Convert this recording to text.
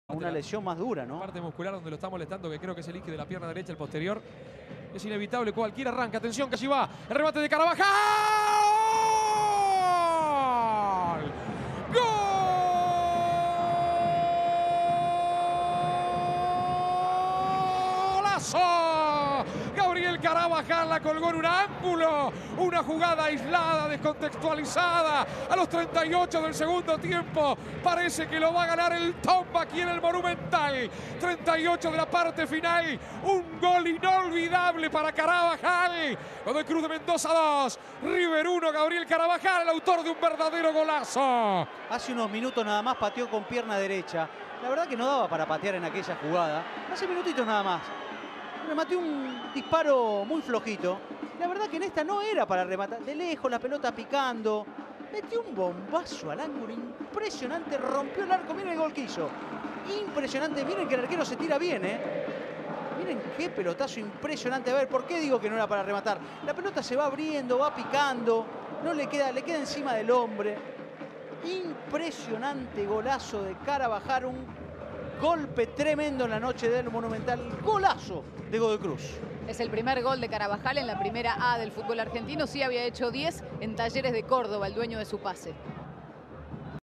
Una lesión más dura, ¿no? Parte muscular donde lo está molestando, que creo que es el isquio de la pierna derecha, el posterior. Es inevitable, cualquiera arranca. Atención, que allí va. El remate de Carabajal. ¡Golazo! Gabriel Carabajal la colgó en un ángulo. Una jugada aislada, descontextualizada. A los 38 del segundo tiempo. Parece que lo va a ganar el Tomba aquí en el Monumental. 38 de la parte final. Un gol inolvidable para Carabajal. Lo de Cruz de Mendoza 2. River 1. Gabriel Carabajal, el autor de un verdadero golazo. Hace unos minutos nada más pateó con pierna derecha. La verdad que no daba para patear en aquella jugada. Hace minutitos nada más. Rematé un disparo muy flojito. La verdad que en esta no era para rematar. De lejos, la pelota picando. Metió un bombazo al ángulo impresionante. Rompió el arco. Miren el gol que hizo. Impresionante. Miren que el arquero se tira bien, ¿eh? Miren qué pelotazo impresionante. A ver, ¿por qué digo que no era para rematar? La pelota se va abriendo, va picando. No le queda encima del hombre. Impresionante golazo de Carabajal. Un golpe tremendo en la noche del Monumental. Golazo de Godoy Cruz. Es el primer gol de Carabajal en la primera A del fútbol argentino. Sí había hecho 10 en Talleres de Córdoba, el dueño de su pase.